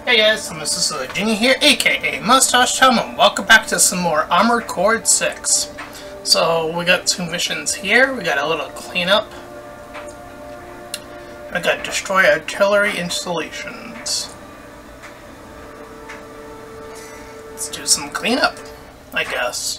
Hey guys, I'm Mrs. Genie here, aka Mustache Tom, and welcome back to some more Armored Core 6. So, we got two missions here. We got a little cleanup. I got destroy artillery installations. Let's do some cleanup, I guess.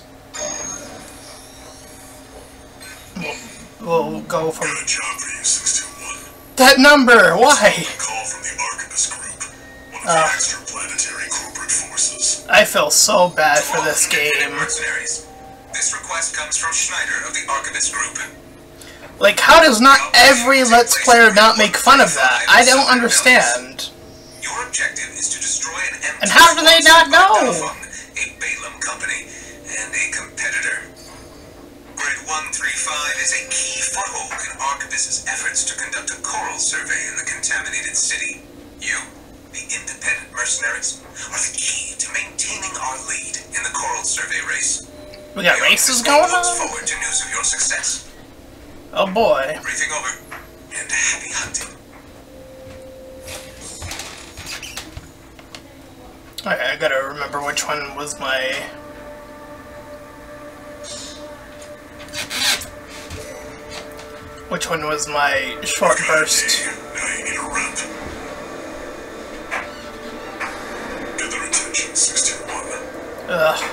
We'll go from... Got a job for you, 621. That number! Why? Call from the Arquebus Group, one of the extraplanetary corporate forces. I feel so bad for this game. Mercenaries. This request comes from Schneider of the Arquebus Group. Like, how does not every Let's Player not make fun of that? I don't understand. Your objective is to destroy an empty And how do they not know? a Balaam company, and a competitor. Grid 135 is a key foothold in Arquebus's efforts to conduct a coral survey in the contaminated city. You, the independent mercenaries, are the key to maintaining our lead in the coral survey race. We got races going Looks on? forward to news of your success. Oh boy. Briefing over, and happy hunting. Okay, I gotta remember which one was my... Which one was my short burst? Now you need a rep. Get their attention, 621. Ugh.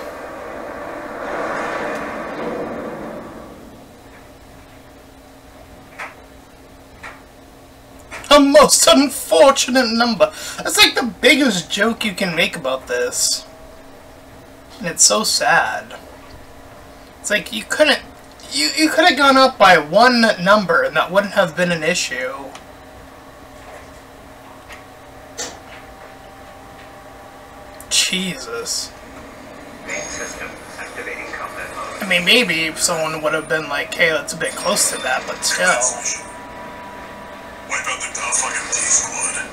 A most unfortunate number. That's like the biggest joke you can make about this. And it's so sad. It's like you couldn't... You could have gone up by one number and that wouldn't have been an issue. Jesus. Main system activating combat mode. I mean, maybe someone would have been like, hey, that's a bit close to that, but still. Wipe out the Dafag MT squad.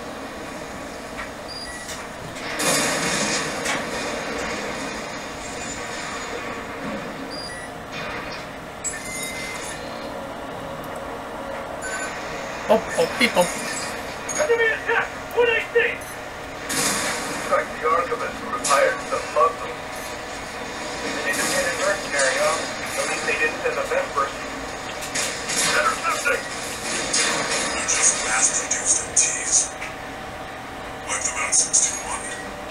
Oh, people. Enemy attack! What I see? Like the Arquebus group hired some Muslims. An independent mercenary, huh? At least they didn't send the best person. Intercepting! They're just mass-produced MTs. Wipe them out, 621.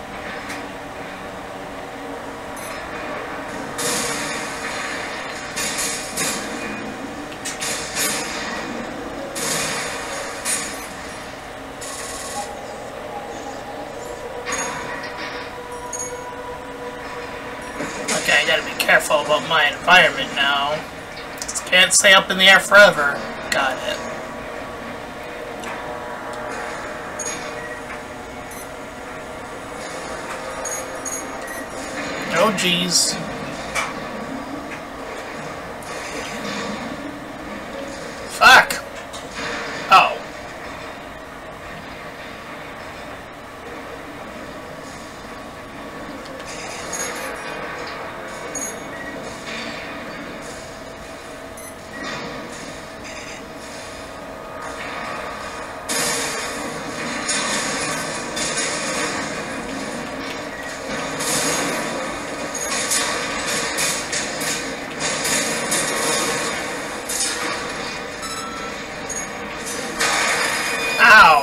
Okay, I gotta be careful about my environment now. Can't stay up in the air forever. Got it. Oh, geez. Fuck. Oh. Ow.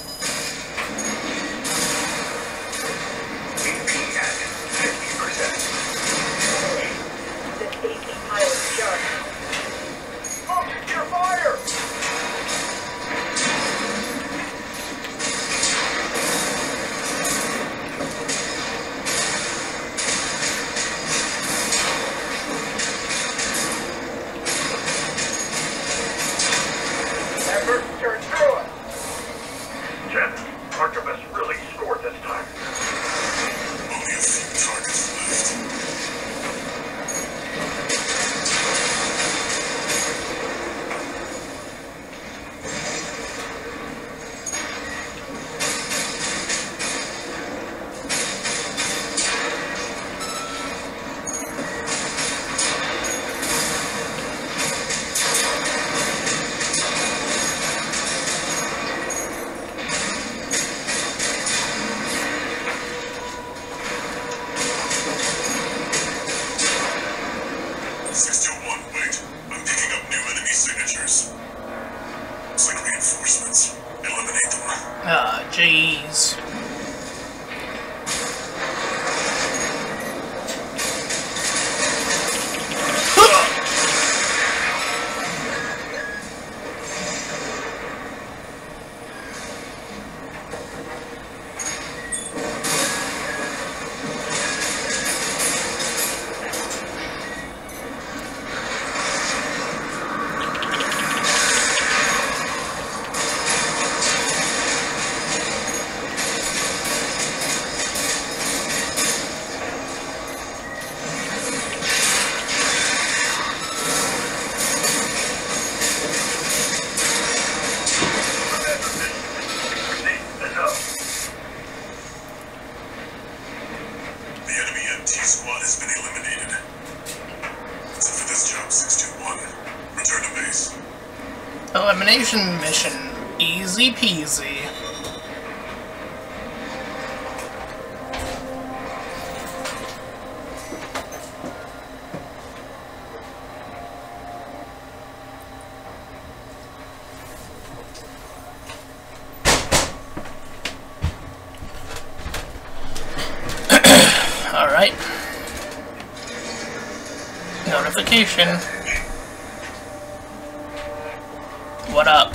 AP at 50%. The AP pilot shot. Focus your fire! Effort turn through us. Jet, Arquebus really scored this time. only a few targets left. Jeez. The enemy MT squad has been eliminated. That's it for this job, 621. Return to base. Elimination mission. Easy peasy. Alright. Notification. What up?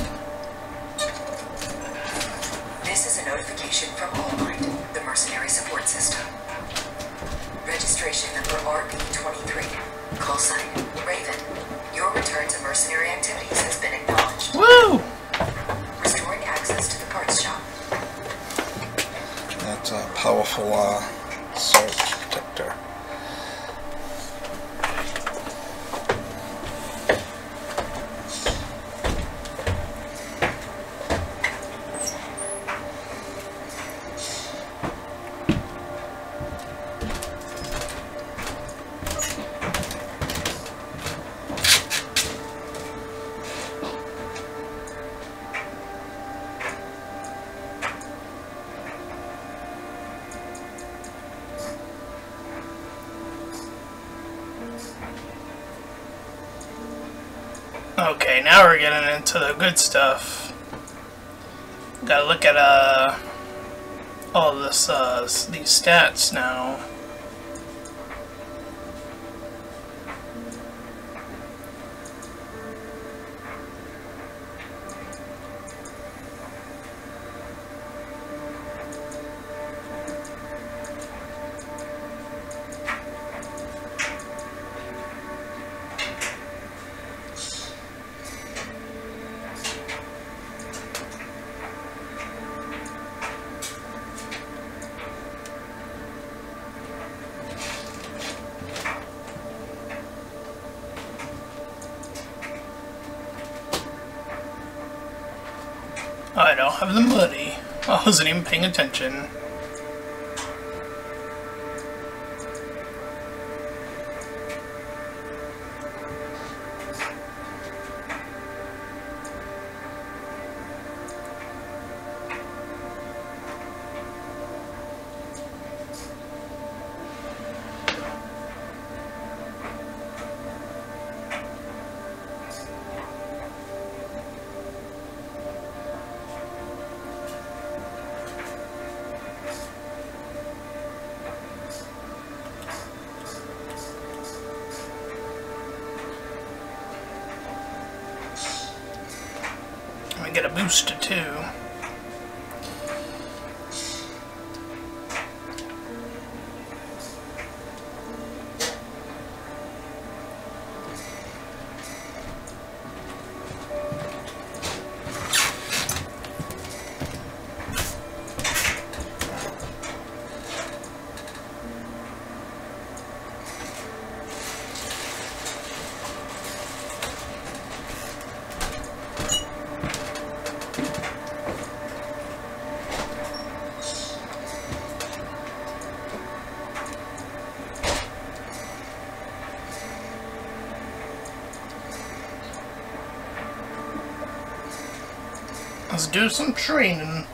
This is a notification from Allmind, the mercenary support system. Registration number RB23. Call sign Raven. Your return to mercenary activities has been acknowledged. Woo! Restoring access to the parts shop. That's a powerful surge detector. Okay, now we're getting into the good stuff. Gotta look at all this these stats now. I don't have the money. I wasn't even paying attention. Let me get a booster too. Let's do some training.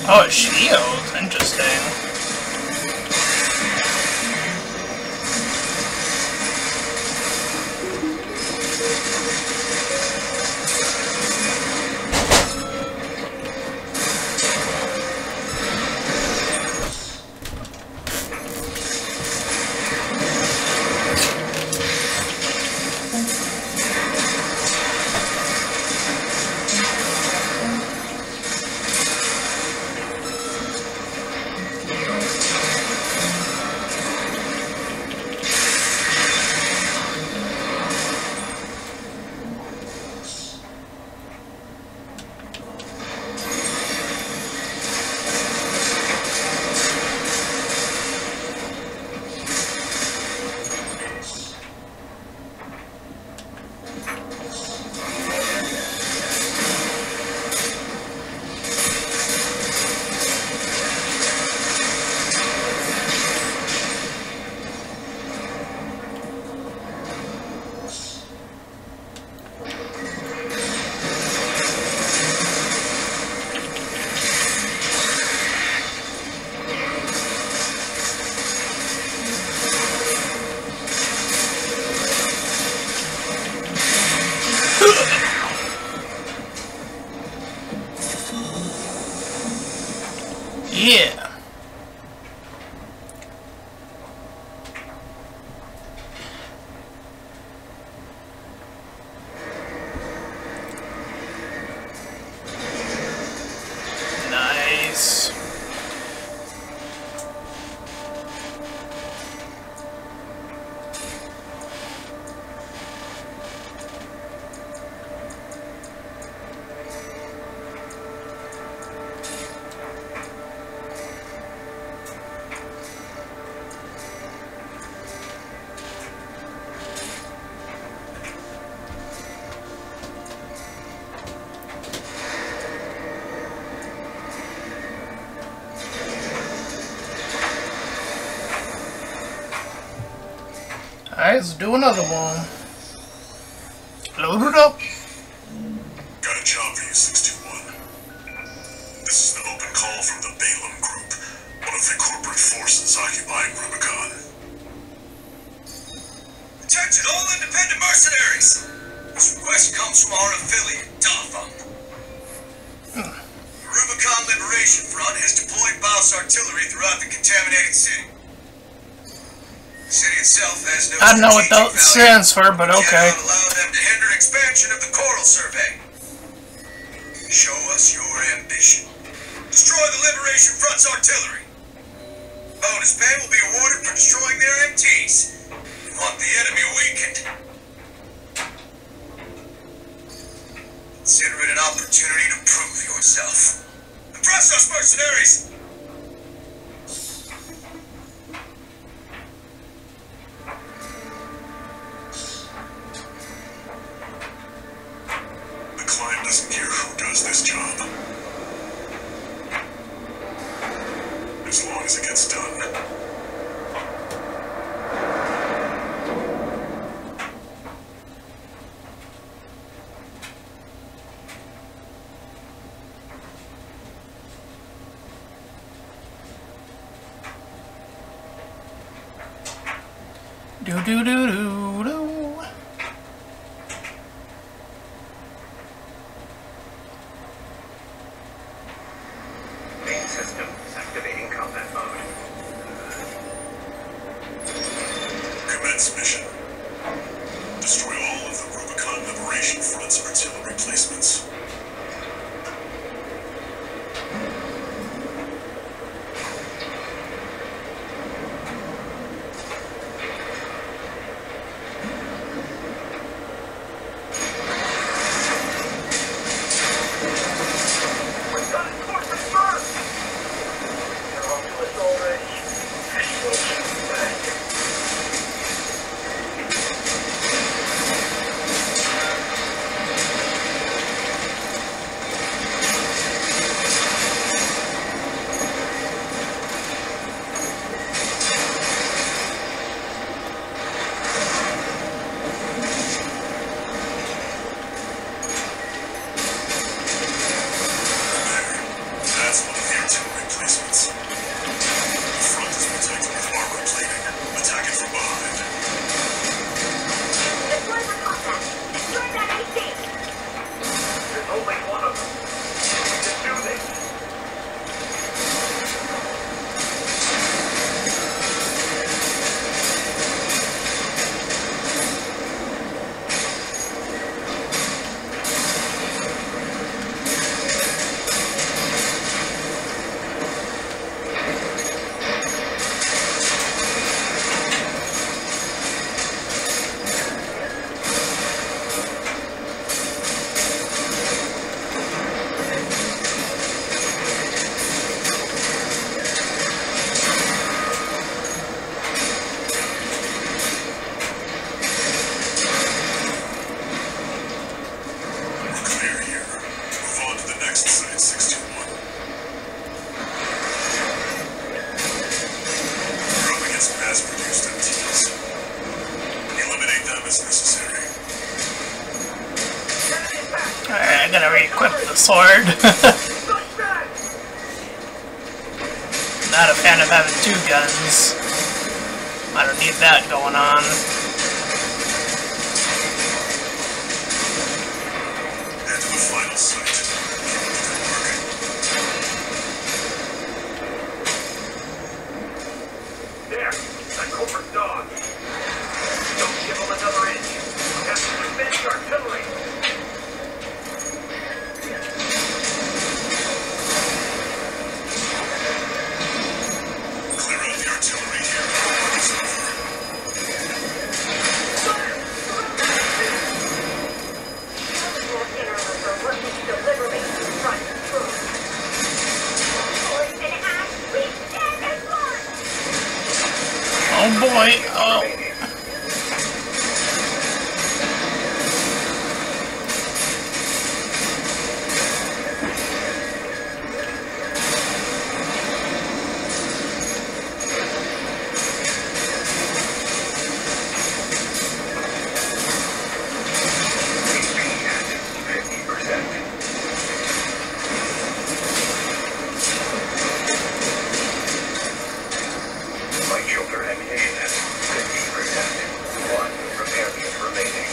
Oh, a shield. Interesting. Yeah. Nice. Alright, let's do another one. Load it up. Got a job for you, 621. This is an open call from the Balaam Group, one of the corporate forces occupying Rubicon. Attention all independent mercenaries! This request comes from our affiliate, Dotham. The Rubicon Liberation Front has deployed Baus artillery throughout the contaminated city. The city itself has no I don't know what that strategic value. stands for, but okay. Cannot allow them to hinder expansion of the Coral Survey. Show us your ambition. Destroy the Liberation Front's artillery. Bonus pay will be awarded for destroying their MTs. We want the enemy weakened. Consider it an opportunity to prove yourself. Impress us, mercenaries! The client doesn't care who does this job, as long as it gets done. Do do do do do. Main system activating combat mode. Commence mission. Destroy all of the Rubicon Liberation Front's artillery placements. re-equip the sword. Not a fan of having two guns. I don't need that going on. Head to the final site. There, that Cobra dog. Don't give him another inch. We'll have to defend the artillery. Clear out the artillery here. It's over. Your interlopers are working to deliver me to the front troops. Poison ash, we stand as one! Oh boy, oh. My shoulder ammunition at 50%. One repair kit remaining.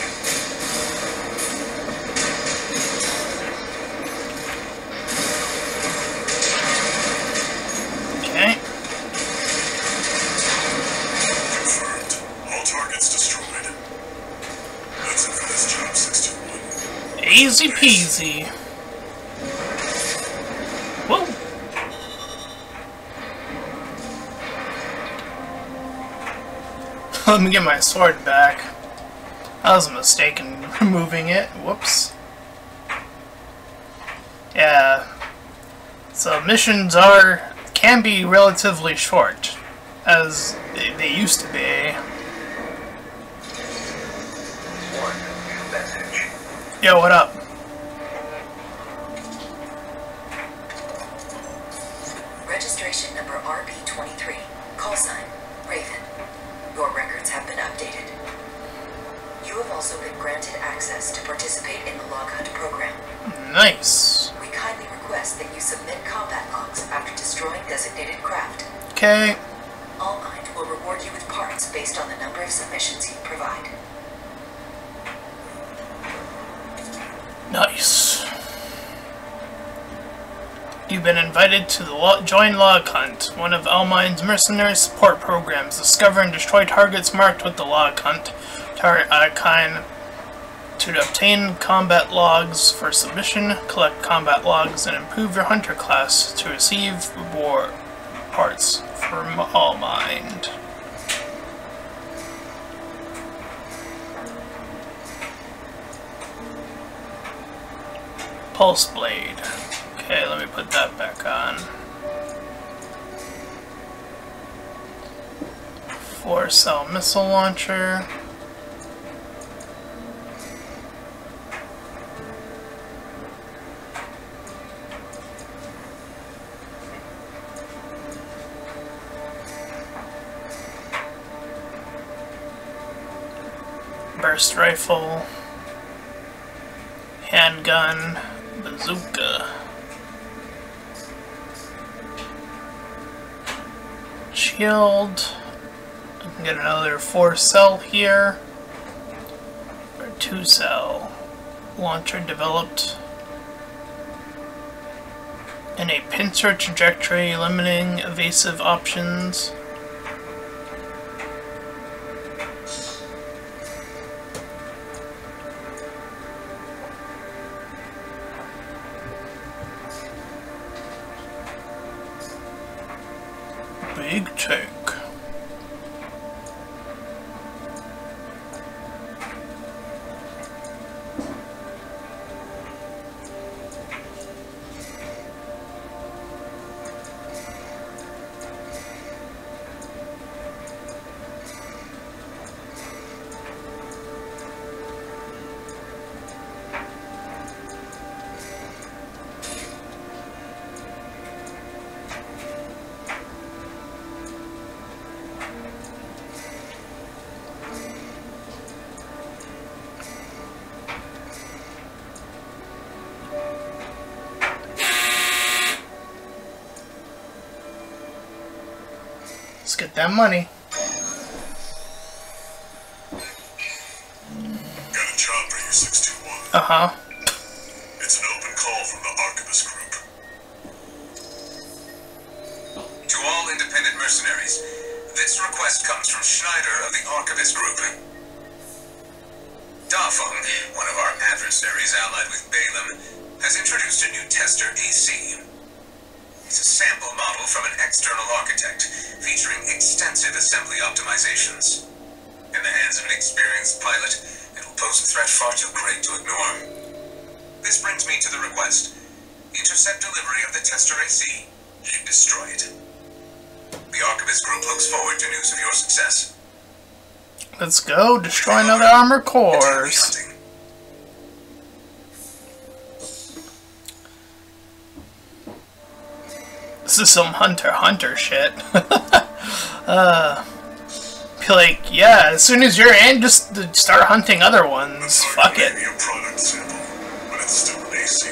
Okay. Confirmed. All targets destroyed. That's it for this job, 61. Easy peasy. Whoa. Let me get my sword back. That was a mistake in removing it. Whoops. Yeah. So missions can be relatively short, as they used to be. One message. Yo, what up? Registration number RB23. Call sign, Raven. Your records have been updated. You have also been granted access to participate in the Log Hunt program. Nice. We kindly request that you submit combat logs after destroying designated craft. Okay. All Mind will reward you with parts based on the number of submissions you provide. Nice. You've been invited to the Join Log Hunt, one of Almine's mercenary support programs. Discover and destroy targets marked with the Log Hunt target icon to obtain combat logs for submission, collect combat logs, and improve your hunter class to receive reward parts from Almine. Pulse Blade. Okay, let me put that back on. 4-cell missile launcher. Burst rifle. Handgun. Bazooka. Shield. I can get another 4-cell here. Or 2-cell. Launcher developed. And a pincer trajectory limiting evasive options. Big tank. Let's get that money. Got a job for you, 621. Uh-huh. It's an open call from the Arquebus Group. To all independent mercenaries, this request comes from Schneider of the Arquebus Group. Dafeng, one of our adversaries allied with Balaam, has introduced a new tester AC. It's a sample model from an external architect, featuring extensive assembly optimizations. In the hands of an experienced pilot, it will pose a threat far too great to ignore. This brings me to the request. Intercept delivery of the tester AC and destroy it. The Arquebus Group looks forward to news of your success. Let's go destroy another armor cores. This is some Hunter x Hunter shit. Feel like, yeah, as soon as you're in, just start hunting other ones. Fuck it. Maybe a product sample, but it's still an AC.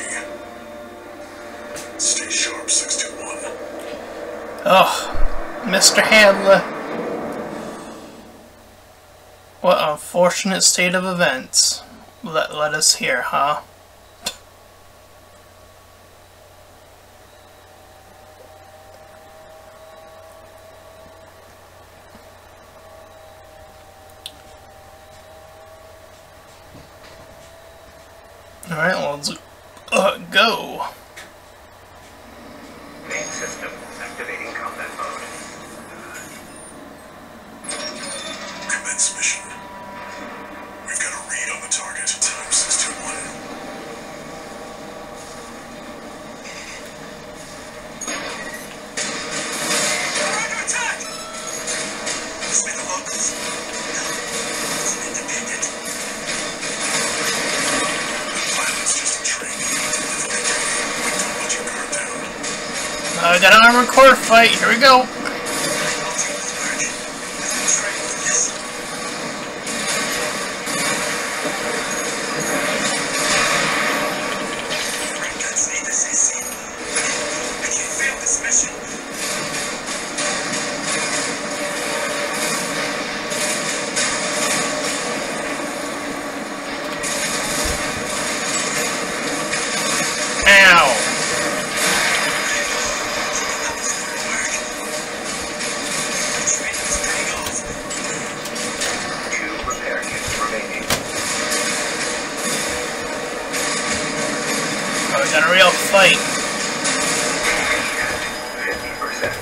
Stay sharp, 621. Oh, Mr. Handler. What an unfortunate state of events. Let us hear, huh? Alright, well, let's go. Main system activating combat mode. Commence mission. We've got a read on the target. Time 621. We're under attack! This way the locals. No, it's an independent. Pilot's just a trainee. But don't let your guard down. We got an armor core fight. Here we go. I'll take this work. I've been trained for this. Red guns need this AC. I can't fail this mission. Ow. Training's paying off. 2 repair kits remaining. Oh, we got a real fight. 50%.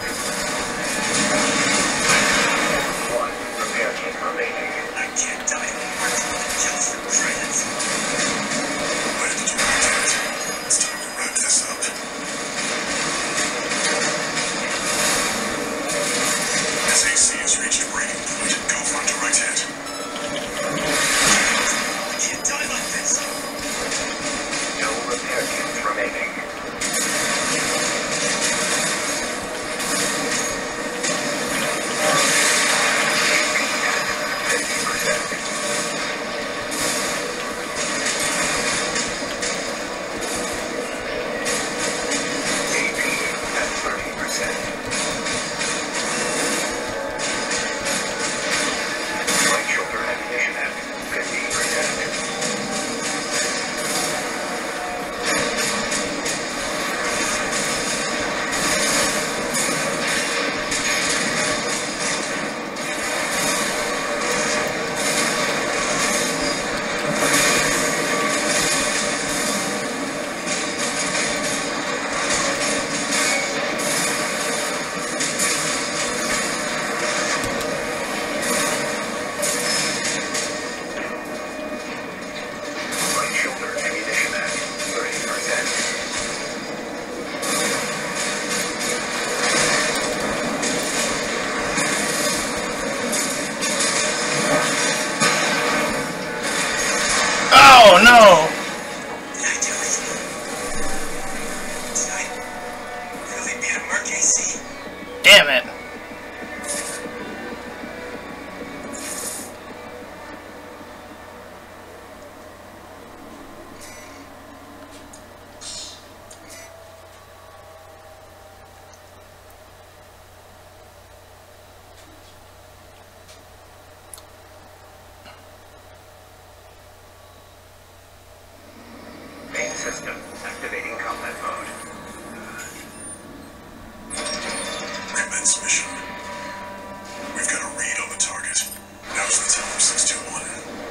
1 repair kit remaining. I can't die in more than just for credits. Where did you get it? It's time to wrap this up. This AC has reached breaking point. Go for a direct hit. I can't die like this. No repair kits remaining. Right shoulder ammunition at 50%. Right shoulder ammunition at 30%. Oh, no. Did I do it? Did I really beat a Merc AC? Damn it. system. Activating combat mode. Commence mission. We've got a read on the target. Now's the time, 621.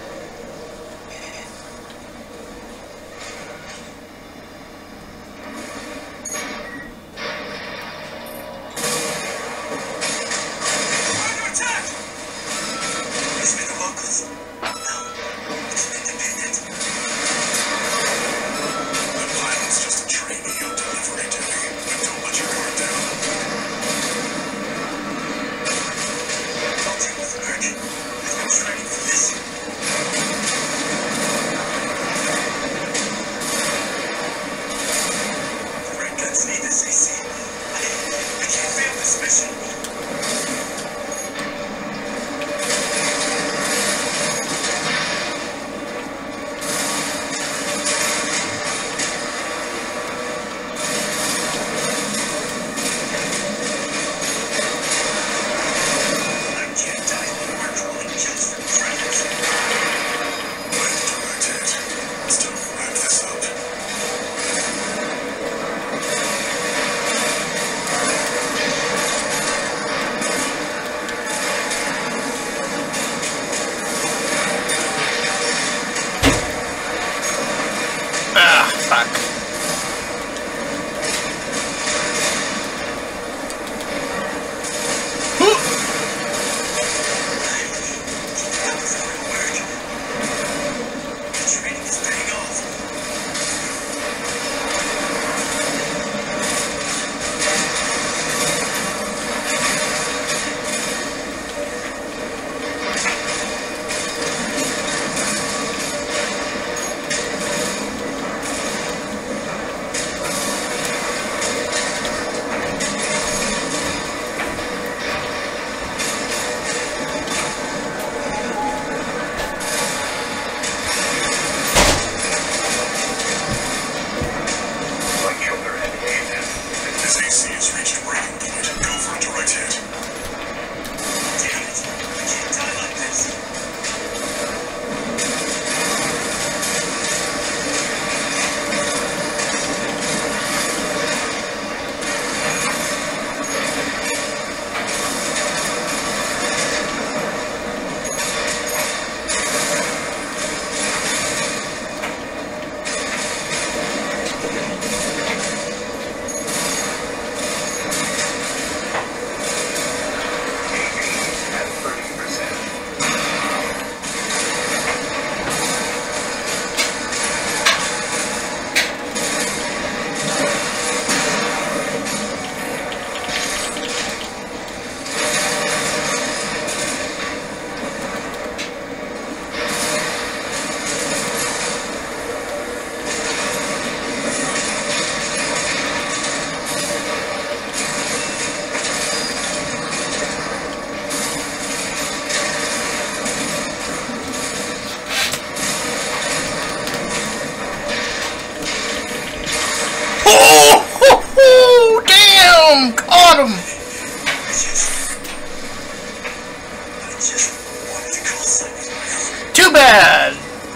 Too bad!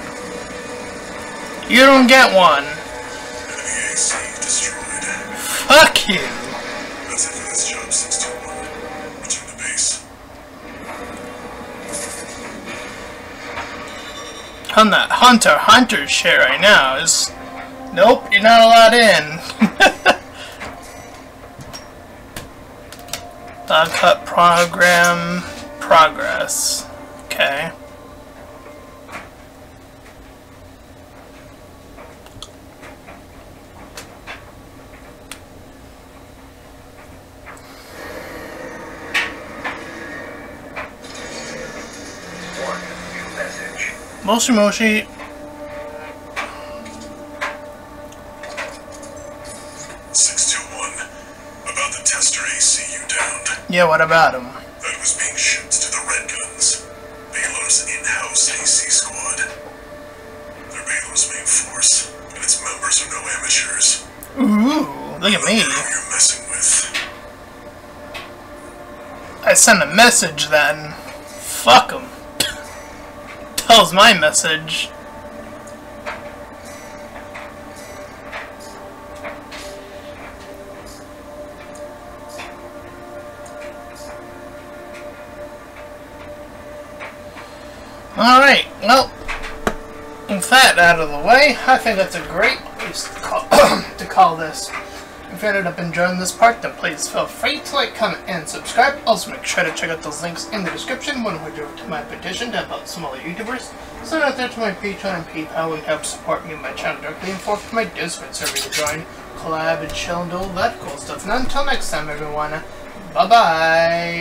You don't get one. Enemy AC destroyed. Fuck you! That's it for this job, 621. Return to base. On that Hunter's share right now is... Nope, you're not allowed in. Dog Hut program progress. Okay. Moshi Moshi. About the tester AC you downed. Yeah, what about him? That was being shipped to the Red Guns, Baylor's in-house AC squad. They're Baylor's main force, and its members are no amateurs. Ooh, look at me. Who you're messing with. I sent a message then. Fuck him. Tells my message. Alright, well, with that out of the way, I think that's a great place to call this. If you ended up enjoying this part, then please feel free to like, comment, and subscribe. Also make sure to check out those links in the description, one of which are to my petition to help out some other YouTubers. So out there to my Patreon and PayPal would help support me and my channel directly, and forth to my Discord server to join, collab, and chill, and do all that cool stuff. And until next time, everyone, bye-bye!